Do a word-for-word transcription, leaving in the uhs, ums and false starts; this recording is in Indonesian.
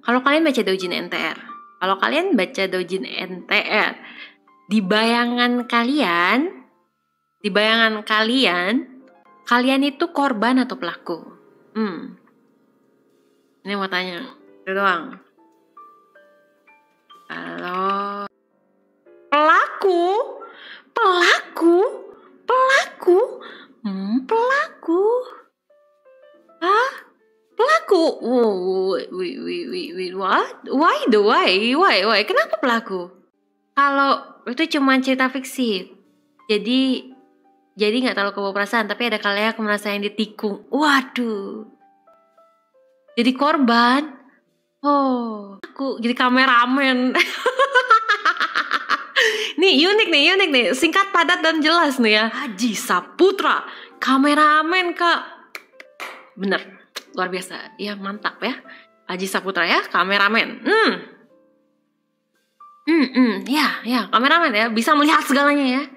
Kalau kalian baca doujin N T R, kalau kalian baca doujin N T R, di bayangan kalian, di bayangan kalian, kalian itu korban atau pelaku? Hmm. Ini mau tanya, itu doang. Halo. Pelaku, pelaku, pelaku, hmm, pelaku. Hah? Pelaku? Oh, wait, wait, wait, wait, what? Why the why? Why, why? Kenapa pelaku? Kalau itu cuma cerita fiksi, jadi jadi nggak terlalu kebawa perasaan, tapi ada kalanya aku merasa yang ditikung. Waduh, jadi korban. Oh, aku jadi kameramen. Nih unik nih, unik nih, singkat, padat dan jelas nih ya. Aji Saputra, kameramen kak. Bener, luar biasa. Ya mantap ya, Aji Saputra ya, kameramen. Hmm, hmm, hmm, ya, ya, kameramen ya, bisa melihat segalanya ya.